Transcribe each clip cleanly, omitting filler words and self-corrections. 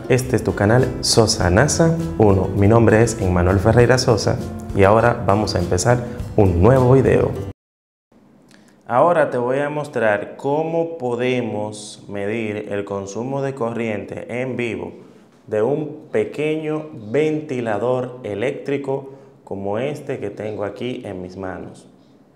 este es tu canal Sosa NASA 1. Mi nombre es Emmanuel Ferreira Sosa y ahora vamos a empezar un nuevo video. Ahora te voy a mostrar cómo podemos medir el consumo de corriente en vivo de un pequeño ventilador eléctrico como este que tengo aquí en mis manos.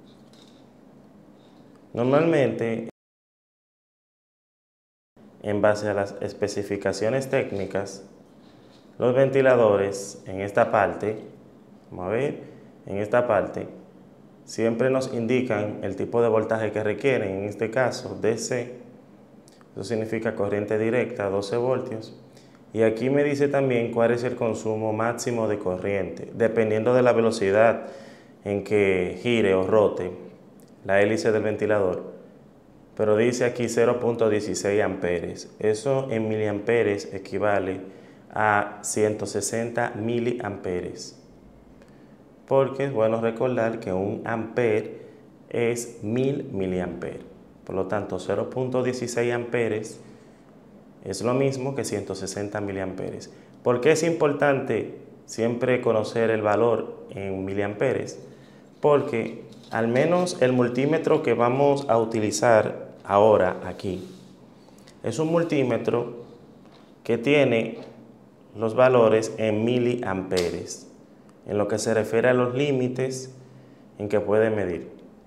Normalmente, en base a las especificaciones técnicas, los ventiladores en esta parte, vamos a ver, en esta parte, siempre nos indican el tipo de voltaje que requieren, en este caso DC, eso significa corriente directa, 12 voltios, y aquí me dice también cuál es el consumo máximo de corriente, dependiendo de la velocidad en que gire o rote la hélice del ventilador, pero dice aquí 0.16 amperes, eso en miliamperes equivale a 160 miliamperes. Porque es bueno recordar que un ampere es 1000 miliamperes. Por lo tanto, 0.16 amperes es lo mismo que 160 miliamperes. ¿Por qué es importante siempre conocer el valor en miliamperes? Porque al menos el multímetro que vamos a utilizar ahora aquí es un multímetro que tiene los valores en miliamperes, en lo que se refiere a los límites en que puede medir.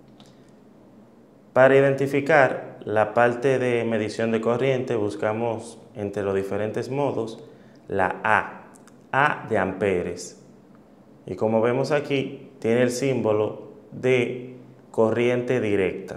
Para identificar la parte de medición de corriente, buscamos entre los diferentes modos la A de amperes. Y como vemos aquí, tiene el símbolo de corriente directa,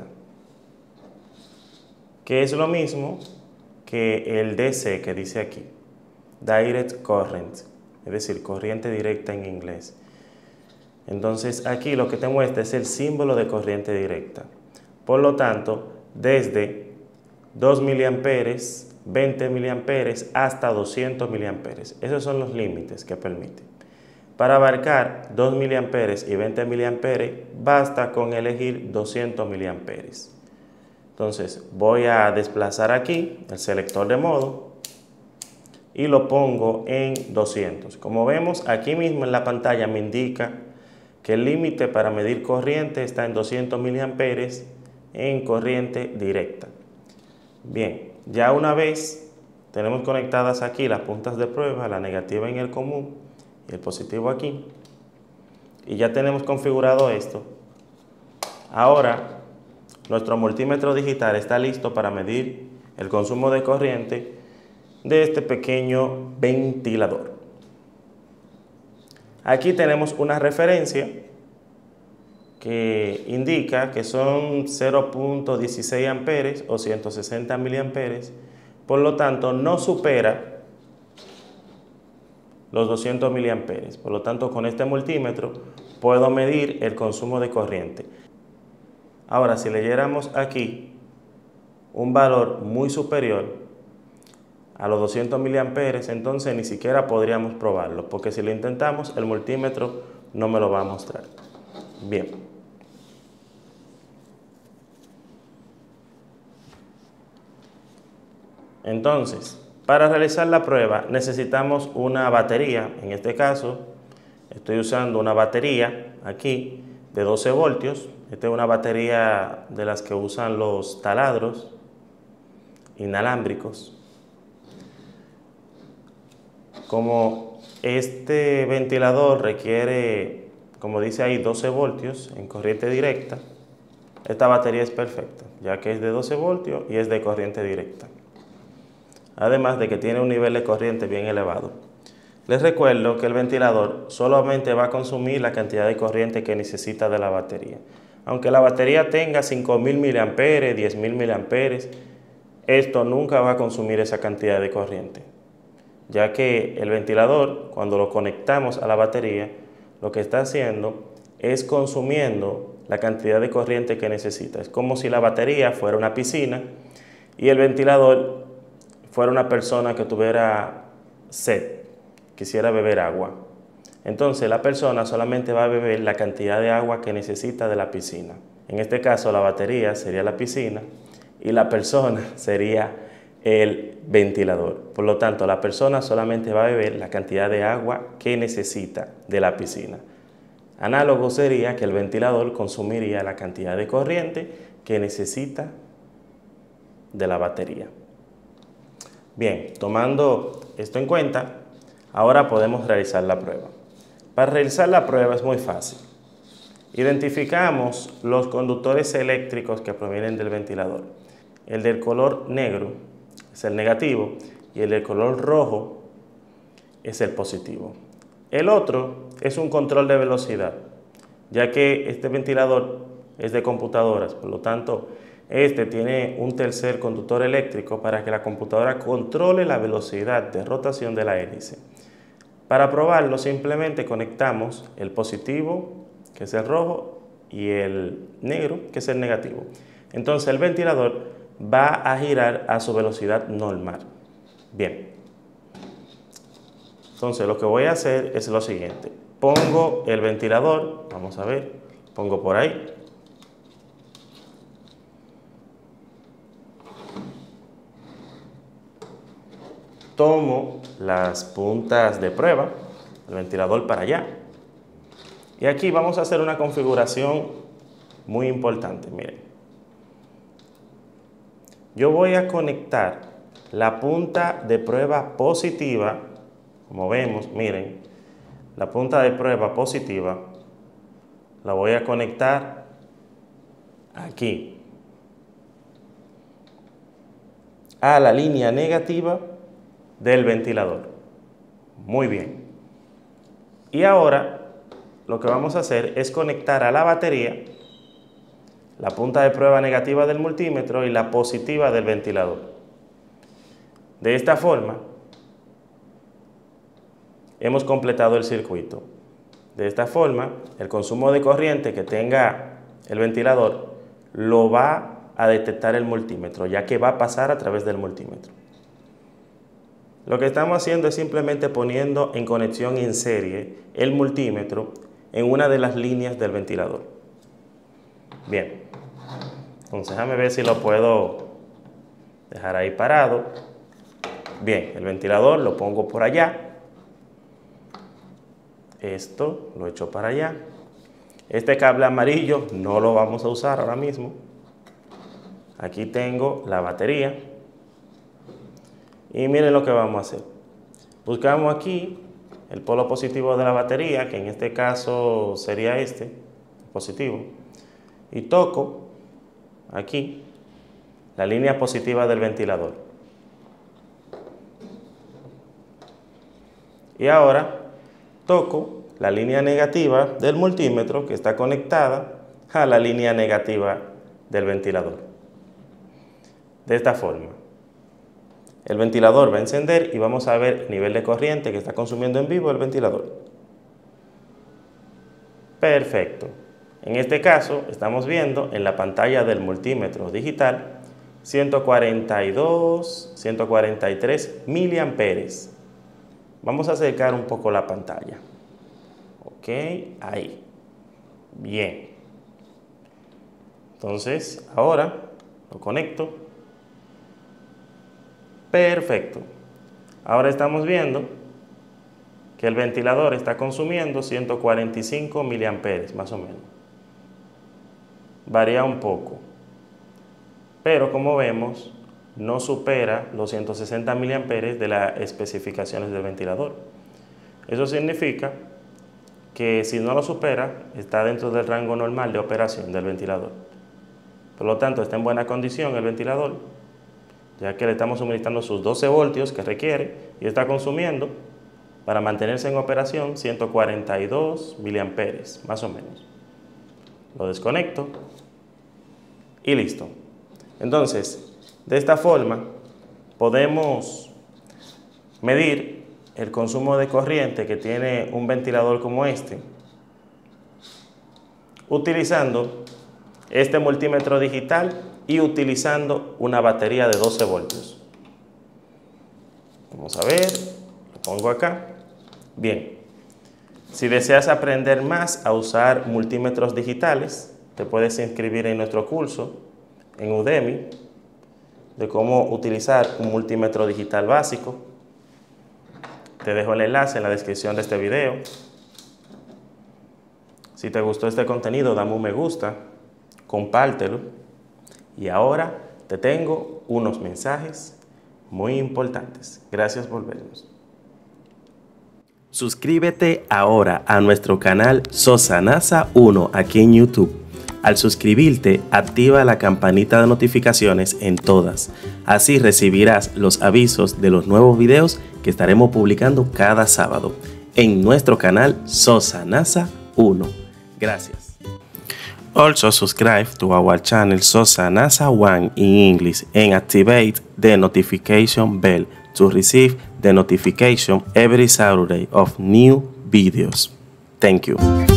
que es lo mismo que el DC que dice aquí, Direct Current, es decir, corriente directa en inglés. Entonces aquí lo que te muestra es el símbolo de corriente directa. Por lo tanto, desde 2 miliamperes, 20 miliamperes hasta 200 miliamperes. Esos son los límites que permite. Para abarcar 2 miliamperes y 20 miliamperes, basta con elegir 200 miliamperes. Entonces voy a desplazar aquí el selector de modo y lo pongo en 200. Como vemos aquí mismo en la pantalla me indica que el límite para medir corriente está en 200 miliamperes en corriente directa. Bien, ya una vez tenemos conectadas aquí las puntas de prueba, la negativa en el común y el positivo aquí, y ya tenemos configurado esto. Ahora nuestro multímetro digital está listo para medir el consumo de corriente de este pequeño ventilador. Aquí tenemos una referencia que indica que son 0.16 amperes o 160 miliamperes, por lo tanto no supera los 200 miliamperes. Por lo tanto, con este multímetro puedo medir el consumo de corriente. Ahora, si leyéramos aquí un valor muy superior a los 200 miliamperes, entonces ni siquiera podríamos probarlo, porque si lo intentamos, el multímetro no me lo va a mostrar. Bien. Entonces, para realizar la prueba necesitamos una batería. En este caso, estoy usando una batería aquí de 12 voltios. Esta es una batería de las que usan los taladros inalámbricos. Como este ventilador requiere, como dice ahí, 12 voltios en corriente directa, esta batería es perfecta, ya que es de 12 voltios y es de corriente directa. Además de que tiene un nivel de corriente bien elevado. Les recuerdo que el ventilador solamente va a consumir la cantidad de corriente que necesita de la batería. Aunque la batería tenga 5000 miliamperes, 10000 miliamperes, esto nunca va a consumir esa cantidad de corriente, ya que el ventilador, cuando lo conectamos a la batería, lo que está haciendo es consumiendo la cantidad de corriente que necesita. Es como si la batería fuera una piscina y el ventilador fuera una persona que tuviera sed, quisiera beber agua. Entonces la persona solamente va a beber la cantidad de agua que necesita de la piscina. En este caso la batería sería la piscina y la persona sería el ventilador. Por lo tanto, la persona solamente va a beber la cantidad de agua que necesita de la piscina. Análogo sería que el ventilador consumiría la cantidad de corriente que necesita de la batería. Bien, tomando esto en cuenta, ahora podemos realizar la prueba. Para realizar la prueba es muy fácil. Identificamos los conductores eléctricos que provienen del ventilador. El del color negro es el negativo y el del color rojo es el positivo. El otro es un control de velocidad, ya que este ventilador es de computadoras, por lo tanto, este tiene un tercer conductor eléctrico para que la computadora controle la velocidad de rotación de la hélice. Para probarlo, simplemente conectamos el positivo, que es el rojo, y el negro, que es el negativo. Entonces el ventilador va a girar a su velocidad normal. Bien. Entonces lo que voy a hacer es lo siguiente. Pongo el ventilador, vamos a ver, pongo por ahí. Tomo las puntas de prueba, el ventilador para allá. Y aquí vamos a hacer una configuración muy importante, miren. Yo voy a conectar la punta de prueba positiva, como vemos, miren, la punta de prueba positiva la voy a conectar aquí a la línea negativa del ventilador. Muy bien. Y ahora lo que vamos a hacer es conectar a la batería la punta de prueba negativa del multímetro y la positiva del ventilador. De esta forma, hemos completado el circuito. De esta forma, el consumo de corriente que tenga el ventilador lo va a detectar el multímetro, ya que va a pasar a través del multímetro. Lo que estamos haciendo es simplemente poniendo en conexión en serie el multímetro en una de las líneas del ventilador. Bien, entonces déjame ver si lo puedo dejar ahí parado. Bien, el ventilador lo pongo por allá. Esto lo echo para allá. Este cable amarillo no lo vamos a usar ahora mismo. Aquí tengo la batería. Y miren lo que vamos a hacer. Buscamos aquí el polo positivo de la batería, que en este caso sería este, positivo. Y toco aquí la línea positiva del ventilador. Y ahora toco la línea negativa del multímetro que está conectada a la línea negativa del ventilador. De esta forma, el ventilador va a encender y vamos a ver el nivel de corriente que está consumiendo en vivo el ventilador. Perfecto. En este caso, estamos viendo en la pantalla del multímetro digital 142, 143 miliamperes. Vamos a acercar un poco la pantalla. Ok, ahí. Bien. Entonces, ahora lo conecto. Perfecto. Ahora estamos viendo que el ventilador está consumiendo 145 miliamperes, más o menos. Varía un poco. Pero como vemos, no supera los 160 miliamperes de las especificaciones del ventilador. Eso significa que si no lo supera, está dentro del rango normal de operación del ventilador. Por lo tanto, está en buena condición el ventilador, ya que le estamos suministrando sus 12 voltios que requiere y está consumiendo, para mantenerse en operación, 142 miliamperes, más o menos. Lo desconecto y listo. Entonces, de esta forma, podemos medir el consumo de corriente que tiene un ventilador como este, utilizando este multímetro digital y utilizando una batería de 12 voltios. Vamos a ver, lo pongo acá. Bien, si deseas aprender más a usar multímetros digitales, te puedes inscribir en nuestro curso en Udemy. de cómo utilizar un multímetro digital básico. Te dejo el enlace en la descripción de este video. Si te gustó este contenido, dame un me gusta, compártelo. Y ahora te tengo unos mensajes muy importantes. Gracias por vernos. Suscríbete ahora a nuestro canal Sosanasa 1 aquí en YouTube. Al suscribirte, activa la campanita de notificaciones en todas. Así recibirás los avisos de los nuevos videos que estaremos publicando cada sábado en nuestro canal Sosanasa 1. Gracias. Also subscribe to our channel Sosanasa 1 in English and activate the notification bell to receive the notification every Saturday of new videos. Thank you.